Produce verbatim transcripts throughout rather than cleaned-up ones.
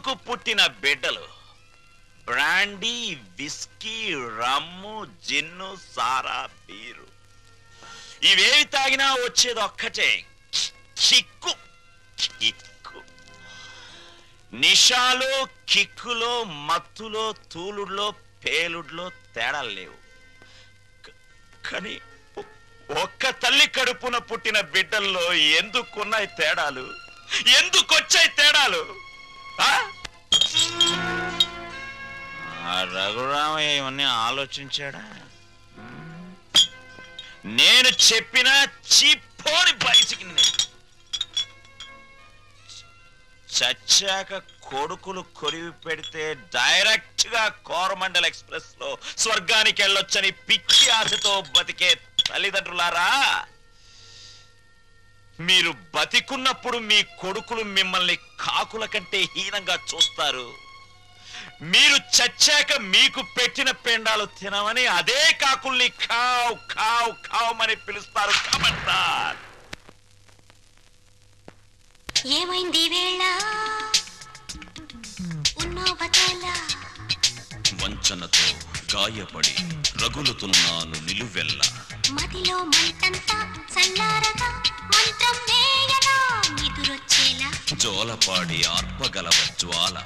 ఎందుకు పుట్టిన బిడ్డలు బ్రాండీ, విస్కీ, రమ్ము, జిన్ను, సారా, బీరు ఇవేవి తాగినా వచ్చేది ఒక్కటే కిక్కు. కిక్కు నిషాలో, కిక్కులో, మత్తులో, తూలుడులో, పేలుడులో తేడాలు లేవు. కానీ ఒక్క తల్లి కడుపున పుట్టిన బిడ్డల్లో ఎందుకున్నాయి తేడాలు? ఎందుకొచ్చాయి తేడాలు? రఘురామయ్య ఇవన్నీ ఆలోచించాడా? నేను చెప్పిన చిప్పోని బయటికి చచ్చాక కొడుకులు కొరివి పెడితే డైరెక్ట్ గా కోరమండల్ ఎక్స్ప్రెస్ లో స్వర్గానికి వెళ్ళొచ్చని పిచ్చి ఆశతో బతికే తల్లిదండ్రులారా, మీరు బతికున్నప్పుడు మీ కొడుకులు మిమ్మల్ని కాకుల కంటే హీనంగా చూస్తారు. మీరు చచ్చాక మీకు పెట్టిన పెండాలు తినమని అదే కాకుల్ని కావ్ కావ్ కావమని పిలుస్తారు. కమంటార్ ఏమైంది వేళ వంచనతో గాయపడి రగులుతున్నాను నిలువెల్ల. మదిలో మంటంతా చల్లారగా మంత్రం వేయనా నిదురొచ్చేలా జోలపాడి ఆర్పగలవ జ్వాల.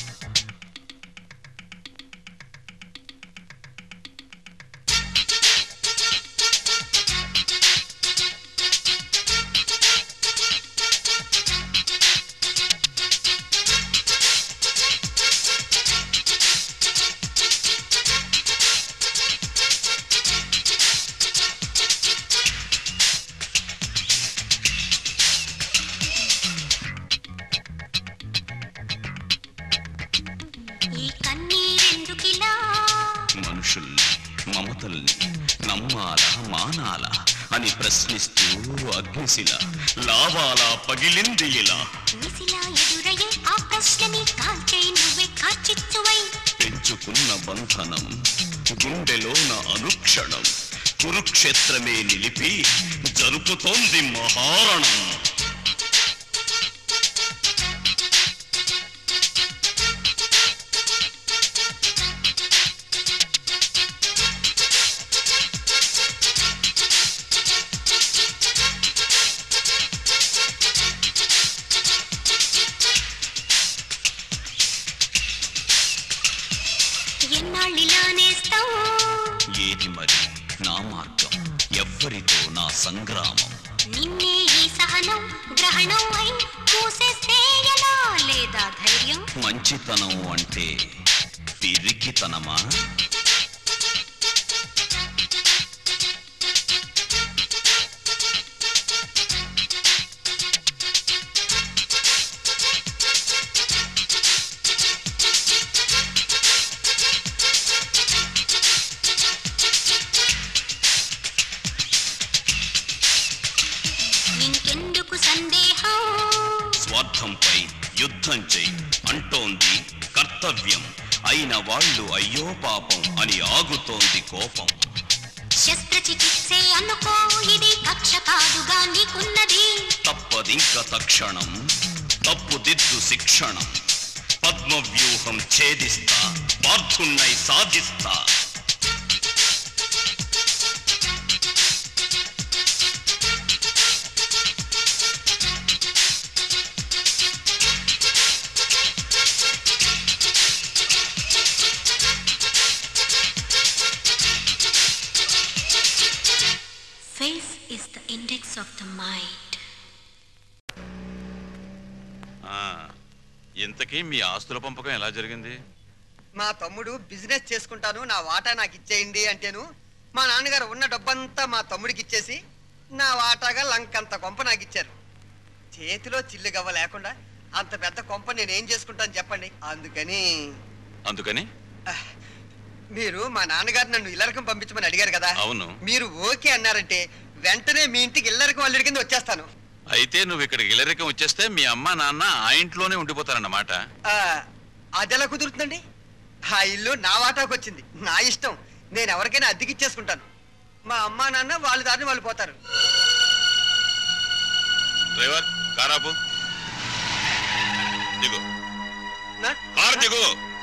మమతల్ని నమ్మాల మానాల అని ప్రశ్నిస్తూ అగ్నిశిల లావాల పగిలింది ఇలా. పెంచుకున్న బంధనం గుండెలోన అనుక్షణం కురుక్షేత్రమే నిలిపి జరుపుతోంది మహారణం. ఏది మరి నా మార్గం, ఎవ్వరితో నా సంగ్రామం? నిన్నే ఈ సహనం గ్రహణం అయి మూసేసేయలా లేదా ధైర్యం? మంచితనం అంటే పిరికితనమా? స్వార్థంపై యుద్ధం చెయ్యి అంటోంది కర్తవ్యం. అయిన వాళ్ళు అయ్యో పాపం అని ఆగుతోంది కోపం. శస్త్రచికిత్సే అనుకో ఇది కక్ష కాదుగా నీకున్నది. తప్పదింక తక్షణం తప్పుదిద్దు శిక్షణం. పద్మవ్యూహం ఛేదిస్తా పార్థున్నై సాధిస్తా. Face is the index of the mind. ఇంతకీ మీ ఆస్తుల పంపకం ఎలా జరిగింది? మా తమ్ముడు బిజినెస్ చేసుకుంటాను నా వాటా నాకు ఇచ్చేయండి అంటేను మా నాన్నగారు ఉన్న డబ్బంతా మా తమ్ముడికి ఇచ్చేసి నా వాటాగా లంకంత కొంప నాకు ఇచ్చారు. చేతిలో చిల్లు గవ్వ లేకుండా అంత పెద్ద కొంప నేనేం చేసుకుంటాను చెప్పండి. అందుకని అందుకని మీరు మా నాన్నగారు నన్ను ఇల్లరకం పంపించమని అడిగారు కదా. అవును. మీరు ఓకే అన్నారంటే వెంటనే మీ ఇంటికి ఇల్లరకం అల్లుడి కింద వచ్చేస్తాను. అయితే నువ్వు ఇక్కడికి ఇల్లరకం వచ్చేస్తే మీ అమ్మ నాన్న ఆ ఇంట్లోనే ఉండిపోతారన్నమాట. అదెలా కుదురుతుందండి? ఆ ఇల్లు నా వాటాకు వచ్చింది, నా ఇష్టం. నేను ఎవరికైనా అద్దెకి ఇచ్చేసుకుంటాను. మా అమ్మా నాన్న వాళ్ళ దారిని వాళ్ళు పోతారు. డ్రైవర్ కారాపు దిగు. నట్ కారు దిగు.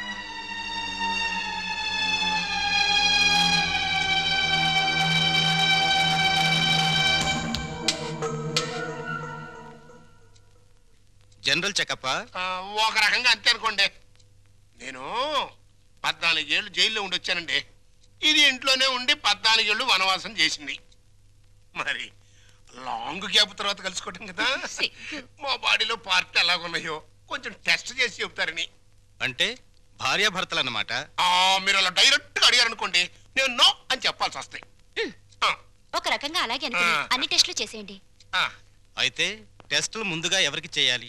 జనరల్ చెకప్ ఒక రకంగా అంతే అనుకోండి. నేను పద్నాలుగేళ్ళు జైల్లో ఉండి వచ్చానండి. ఇది ఇంట్లోనే ఉండి పద్నాలుగేళ్ళు వనవాసం చేసింది. మరి లాంగ్ గ్యాప్ తర్వాత కలుసుకోవటం కదా, మా బాడీలో పార్ట్ ఎలాగున్నాయో కొంచెం టెస్ట్ చేసి చెప్తారని. అంటే భార్యాభర్తలు అన్నమాట. మీరు అలా డైరెక్ట్ గా అడిగారు అనుకోండి, నేను నో అని చెప్పాల్సి వస్తాయి. ఒక రకంగా అలాగే అనుకుని అన్ని టెస్టులు చేసేయండి. అయితే టెస్టులు ముందుగా ఎవరికి చేయాలి?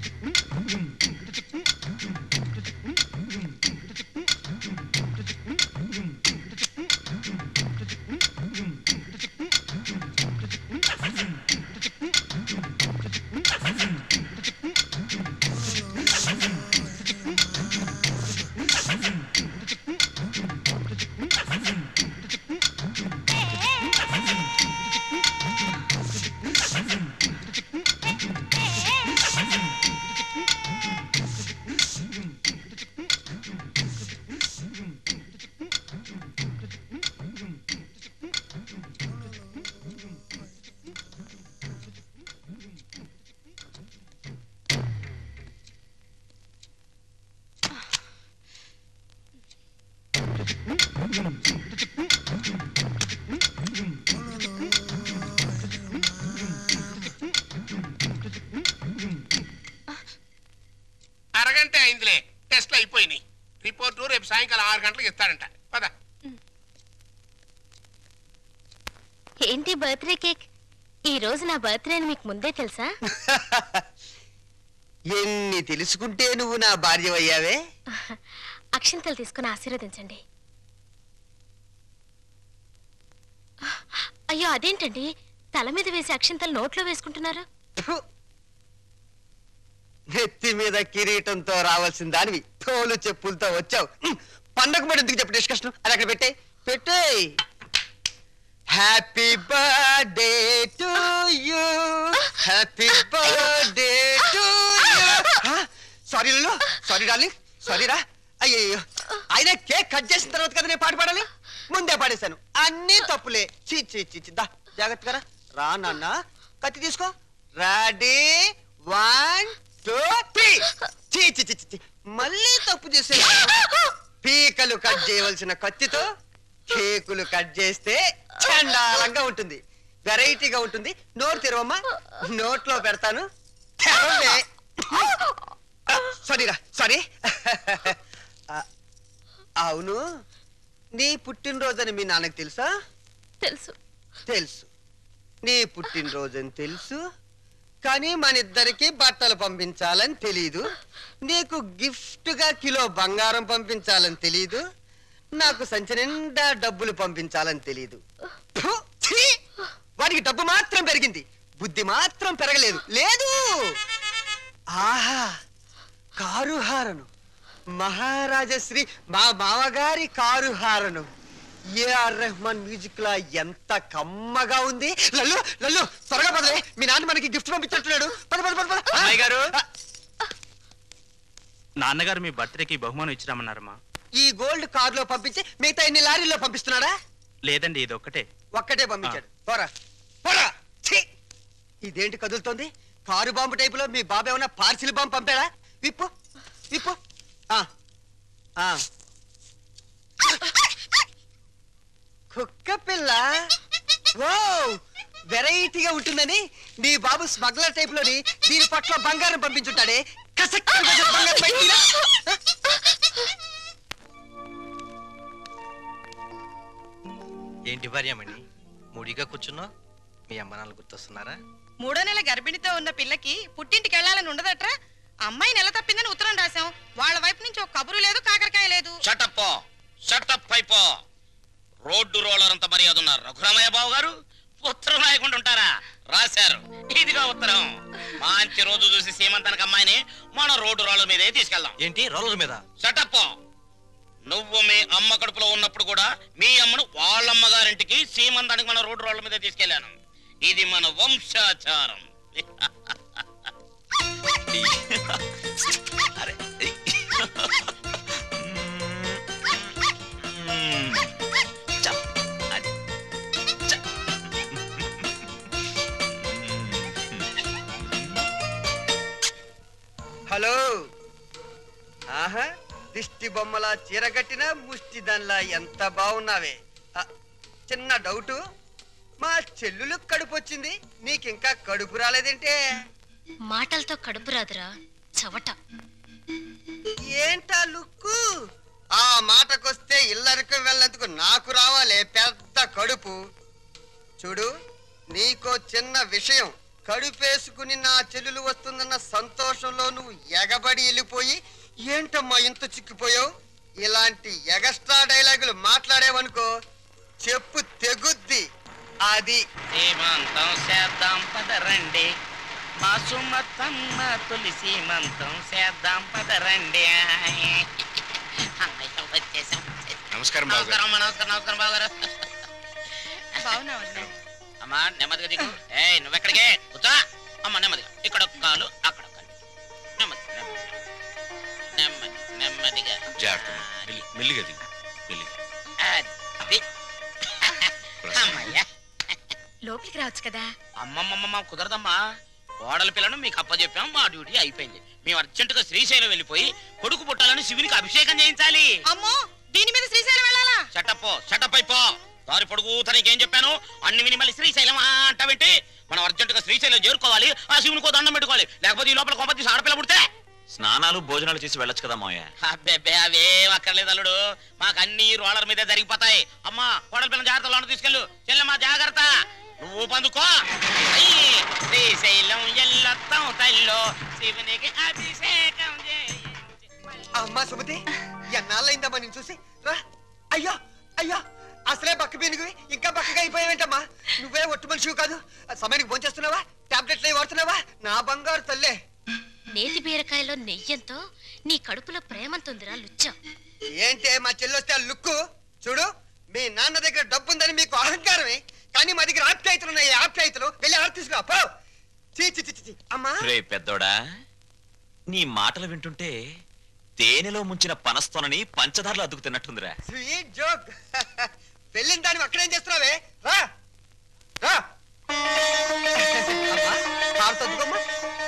అరగంట అయిందిలే, టెస్ట్లు అయిపోయినాయి. రిపోర్టు రేపు సాయంకాలం ఆరు గంటలకు ఇస్తాడంట. పద. ఏంటి బర్త్డే కేక్? ఈ రోజు నా బర్త్డే అని మీకు ముందే తెలుసా? ఎన్ని తెలుసుకుంటే నువ్వు నా భార్య అయ్యావే. అక్షింతలు తీసుకుని ఆశీర్వదించండి. అయ్యో అదేంటండి, తల మీద వేసి అక్షింతలు నోట్లో వేసుకుంటున్నారు? నెత్తి మీద కిరీటంతో రావాల్సిన దానివి తోలు చెప్పులతో వచ్చావు. పండగ మరి ఎందుకు చెప్పు డిస్కషన్, అది అక్కడ పెట్టే పెట్టే. Happy birthday to you, happy birthday to you. Sorry లు సారీ డార్లింగ్, సారీ రా. అయ్యో అయినా కేక్ కట్ చేసిన తర్వాత కదా నేను పాట పాడాలి, ముందే పాడేశాను. అన్ని తప్పులే. చీ చీ చీ దా జాగ్రత్తగా రా. రా నాన్న, కత్తి తీసుకో. Ready, one two three. చీ చీ చీ చీ మళ్ళీ తప్పు చేసే. పీకలు కట్ చేయవలసిన కత్తితో కేకులు కట్ చేస్తే చండాలంగా ఉంటుంది, వెరైటీగా ఉంటుంది. నోరు తెరవమ్మా, నోట్లో పెడతాను. సారీరా సారీ. అవును, నీ పుట్టినరోజని మీ నాన్నకు తెలుసా? తెలుసు. తెలుసు, నీ పుట్టినరోజని తెలుసు. కానీ మన ఇద్దరికి బట్టలు పంపించాలని తెలీదు. నీకు గిఫ్ట్ గా కిలో బంగారం పంపించాలని తెలీదు. నాకు సంచి నిండా డబ్బులు పంపించాలని తెలీదు. వాడికి డబ్బు మాత్రం పెరిగింది, బుద్ధి మాత్రం పెరగలేదు. లేదు. ఆహా, కారు హారను, మహారాజశ్రీ మా మామగారి car horn. AR Rahman music లా ఎంత కమ్మగా ఉంది. లల్లు లల్లు త్వరగా పదలే, మీ నాన్న మనకి గిఫ్ట్ పంపించట్లేడు. పద పద పద. అమ్మాయి గారు, నాన్నగారు మీ బర్త్డేకి బహుమానం ఇచ్చిరామన్నారమ్మా. ఈ గోల్డ్ కార్ లో పంపించి మిగతా ఎన్ని లారీల్లో పంపిస్తున్నాడా? లేదండి, ఇది ఒక్కటే. ఒక్కటే పంపించాడు. పోరా పోరా. ఇదేంటి కదులుతోంది? కారు బాంబు టైపులో మీ బాబు ఏమన్నా పార్సిల్ బాంబు పంపాడా? విప్పు విప్పు. కుక్క పిల్ల. ఓ వెరైటీగా ఉంటుందని నీ బాబు స్మగ్లర్ టైప్ లోని దీని పట్ల బంగారం పంపించుంటాడే. కసక్ బంగారం బయటిరా. ఏంటి భార్యమణి మూడిగా కూర్చున్నావు? మీ అమ్మ నాన్న గుర్తొస్తున్నారా? మూడో నెల గర్భిణితో ఉన్న పిల్లకి పుట్టింటికి వెళ్ళాలని ఉండదట్రా. అమ్మాయి నెల తప్పిందని ఉత్తరం రాశాం. వాళ్ళ వైపు నుంచి ఒక కబురు లేదు, కాకరకాయ లేదు. షటప్ షటప్ అయిపో. రోడ్డు రోలర్ అంత మర్యాద ఉన్నారు రఘురామయ్య బాబు గారు. ఉత్తరం రాయకుండా ఉంటారా? రాశారు. ఇదిగా ఉత్తరం. మంచి రోజు చూసి సీమంతానికి అమ్మాయిని మన రోడ్డు రోలర్ మీదే తీసుకెళ్దాం. ఏంటి రోలర్ మీద? షటప్. నువ్వు మీ అమ్మ కడుపులో ఉన్నప్పుడు కూడా మీ అమ్మను వాళ్ళమ్మగారింటికి సీమంతానికి మన రోడ్డు రోడ్ల మీద తీసుకెళ్లాను. ఇది మన వంశాచారం. హలో ఆహా దిష్టి బొమ్మలా చీరగట్టిన ముష్టి దానిలా ఎంత బాగున్నావే. ఆ, చిన్న డౌటు, మా చెల్లులు కడుపు వచ్చింది, నీకింకా కడుపు రాలేదేంటే? మాటలతో కడుపు రాదురా చవట. ఏంటా లుక్కు? ఆ మాటకొస్తే ఇల్లరికి వెళ్ళేందుకు నాకు రావాలే పెద్ద కడుపు. చూడు, నీకో చిన్న విషయం, కడుపేసుకుని నా చెల్లెలు వస్తుందన్న సంతోషంలో నువ్వు ఎగబడి వెళ్ళిపోయి ఏంటమ్మా ఇంత చిక్కిపోయావు? ఇలాంటి ఎగస్ట్రా డైలాగులు మాట్లాడేవనుకో చెప్పు తెగుద్ది. అది సీమంతం చేద్దాం పదరండి, మా సుమతమ్మ తొలి సీమంతం చేద్దాం పదరండి. వచ్చేసాం. నమస్కారం నమస్కారం అమ్మా, నమస్కారం నమస్కారం బావగారు. బాగున్నావు అమ్మా నెమ్మదిగా దిగు. ఏ నువ్వెక్కడికే కూర్చో. అమ్మ నెమ్మదిగా, ఇక్కడ ఒక కాలు అక్కడ ఒక కాలు. నెమ్మది నెమ్మది నెమ్మది నెమ్మదిగా మెల్లిగా దిగు, మెల్లిగా. అది అమ్మయ్యా. లోపలికి రావచ్చు కదా. అమ్మమ్మమ్మ కుదరదమ్మా, కోడల పిల్లను మీకు అప్పచెప్పాం, మా డ్యూటీ అయిపోయింది. మేము అర్జెంటుగా శ్రీశైలం వెళ్ళిపోయి కొడుకు పుట్టాలని శివునికి అభిషేకం చేయించాలి. అమ్మో, దీని మీద శ్రీశైలం వెళ్ళాలా? చట్టపో చట్టప్ అయిపో. దారి పొడుగు తనకి ఏం చెప్పాను అన్ని విని మళ్ళీ శ్రీశైలం అంటావేంటి? మనం అర్జెంటుగా శ్రీశైలం చేరుకోవాలి, ఆ శివునికో దండం పెట్టుకోవాలి, లేకపోతే ఈ లోపల కొంపతి ఆడపిల్ల పుడితే స్నానాలు భోజనాలు చేసి వెళ్ళొచ్చు కదా మావయ్య. అబ్బే అవేం అక్కర్లేదు అల్లుడు, మాకు అన్ని రోలర్ మీదే జరిగిపోతాయి. అమ్మా కోడల పిల్లల జాగ్రత్త, లోన తీసుకెళ్ళు. చెల్లెమ్మా జాగ్రత్త, నువ్వు పందుకో. శ్రీశైలం ఎల్లొత్తం తల్లో శివునికి అభిషేకం అమ్మా సుమతి, ఎన్నాళ్ళైందమ్మా నేను చూసి. రా. అయ్యో అయ్యో, అసలే బక్క పీనుగువి ఇంకా బక్కగా అయిపోయావేంటమ్మా? నువ్వే ఒట్టు మనిషివి కాదు. సమయానికి భోంచేస్తున్నావా? టాబ్లెట్లు అవి వాడుతున్నావా? నా బంగారు తల్లే. నేతి బీరకాయలో నెయ్యంతో నీ కడుపులో ప్రేమంతుందిరా లుచ్చా. ఏంటే మా చెల్లొస్తే ఆ లుక్కు? చూడు, మీ నాన్న దగ్గర డబ్బుందని మీకు అహంకారమే, కానీ మా దగ్గర ఆప్యాయతలు ఉన్నాయి. ఆప్యాయతలు వెళ్ళి ఆడ తీసుకురా పో. చీ చీ చీ. అమ్మా రే పెద్దోడా, నీ మాటలు వింటుంటే తేనెలో ముంచిన పనస్తోనని పంచదారలు అద్దుకు తిన్నట్టుందిరా. Sweet joke. వెళ్ళిన దాన్ని అక్కడేం చేస్తున్నావే? రా రా. అమ్మా కారు తద్దుకోమ్మా.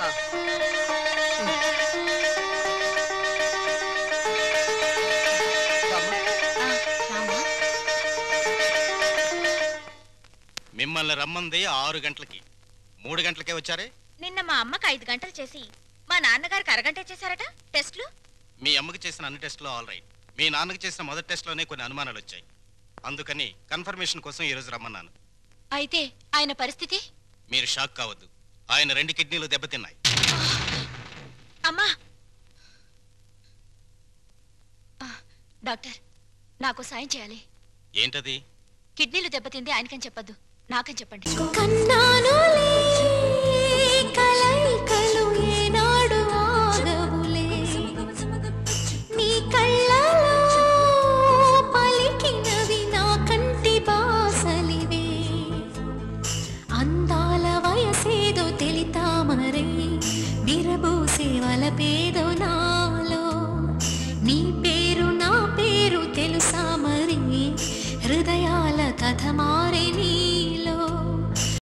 మిమ్మల్ని రమ్మంది ఆరు గంటలకి, మూడు గంటలకే వచ్చారే. నిన్న మా అమ్మకి ఐదు గంటలు చేసి మా నాన్నగారికి అరగంట చేశారట టెస్ట్లు. మీ అమ్మకి చేసిన అన్ని టెస్టులు ఆల్ రైట్. మీ నాన్నకి చేసిన మొదటి టెస్ట్లోనే కొన్ని అనుమానాలు వచ్చాయి, అందుకని కన్ఫర్మేషన్ కోసం ఈరోజు రమ్మన్నాను. అయితే ఆయన పరిస్థితి? మీరు షాక్ కావద్దు, ఆయన రెండు కిడ్నీలు దెబ్బతిన్నాయి. అమ్మా డాక్టర్, నాకు సాయం చేయాలి. ఏంటది? కిడ్నీలు దెబ్బతింది ఆయనకని చెప్పద్దు, నాకని చెప్పండి. అందాల వయసేదో తెలితామరే విరబూసే వలపేదో నాలో, నీ పేరు నా పేరు తెలుసా మరి, హృదయాల కథ మారే నీ